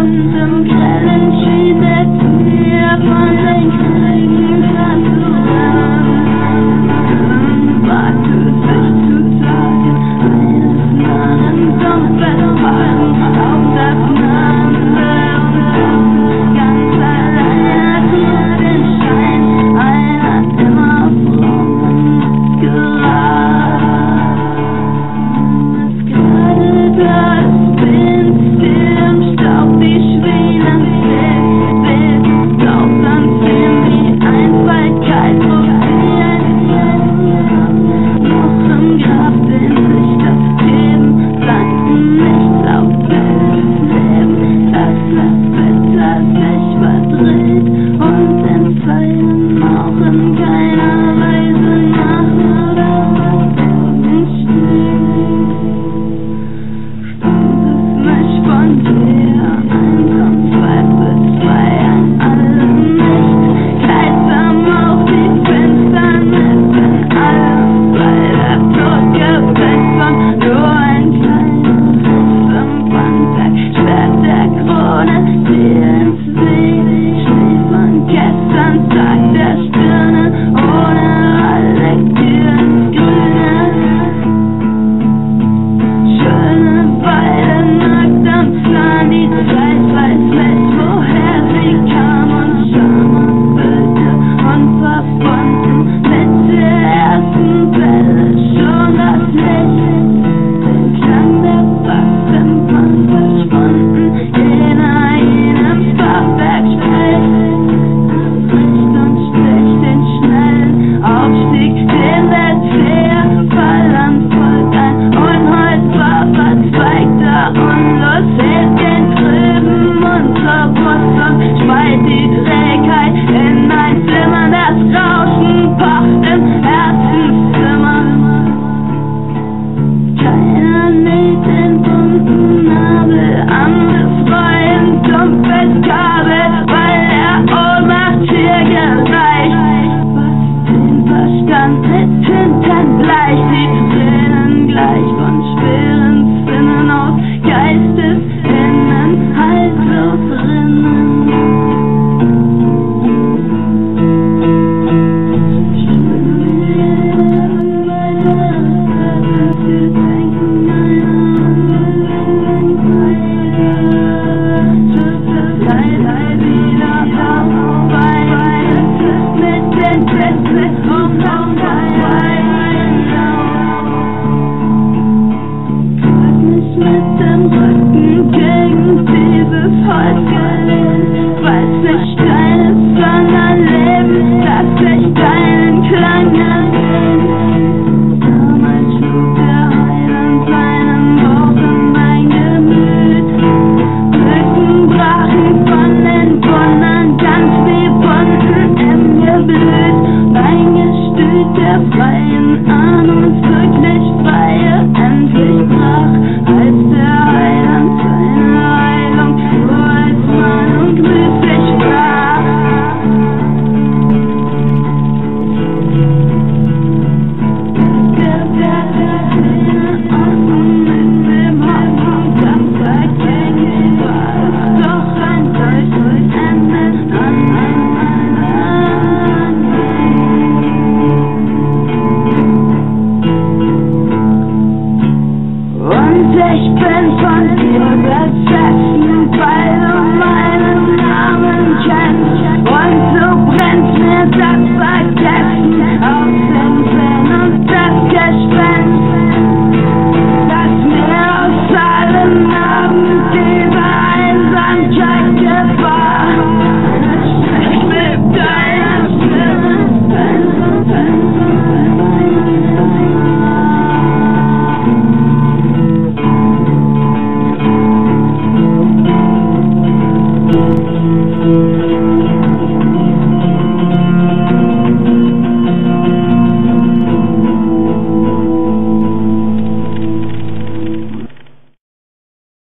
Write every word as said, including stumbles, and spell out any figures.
und im grellen schien der Tier von den Kriegen verloren. Wagte sich zu sagen, eines Narren dumm festhalten auf das Name und ganz allein hat nur den Schein einer immer frohen Gerade. Es gerade das Wind im Staub, die Schwelen wild, glaubt an Sinn, die Einfallkeit probiert. Noch im Grab sehnt sich das Leben, bleibt nicht auf wildes Leben, das das Wetter sich verdreht und in Zeilen auch in keiner Weise nach oder morgen steht. Stammt es nicht von dir, einsam zweifelsfrei an allem nicht, kleidsam auf die Finsternis in allem, weil der Tod geweckt und nur ein kleines Riss im Bandwerk schwert der Krone dir ins Weg. Schnee von gestern Tag der Stirne, ohne Lektüre ins Grüne. Schöne Weile nackt am Plan, die Zeit weiß nicht, woher sie kam und Scham füllte und verbunden mit der ersten Welle schon das Licht. Den Klang der Bass im Band verschwunden, jener jenem Fachwerk spricht. Bricht und sticht den schnellen Aufstieg, den der zähe Verland folgt ein unhaltbar verzweigter Unlust, hebt den trüben Mund zur Brust und speit die Trägheit in ein Flimmern, das Rauschen pocht im Herzenszimmer. Keiner näht den bunten Nabel am befreien, dumpfes Kabel, weil der Ohnmacht hier gereicht. Was den Verstand mit Tintern bleicht, die Tränen gleich von schweren Sinnen aus Geistesinnen haltlos rinnen. Mit dem Rücken gegen dieses Holz gelehnt, weiß nicht deines, sondern Leben, das sich deinen Klang ersehnt. Damals schlug der Heiland seinen Bauch in mein Gemüt. Blüten brachen von den Wundern, ganz wie Wunden im Geblüt. Mein Gestüt der freien, an uns wirklich freie, endlich brach, als der Heiland seine Heilung nur als Mann und müßig sprach. Der Wert der Szene offen mit dem Hoffnung, das vergänglich war es doch ein solches Ende an einem und ich bin von dir besessen, weil du meinen Namen kennst. Und du brennst mir das Vergessen aus dem Sinn und das Gespenst, das mir aus allen Narben dieser Einsamkeit gebar. Ich will deine Stimme, Thank you.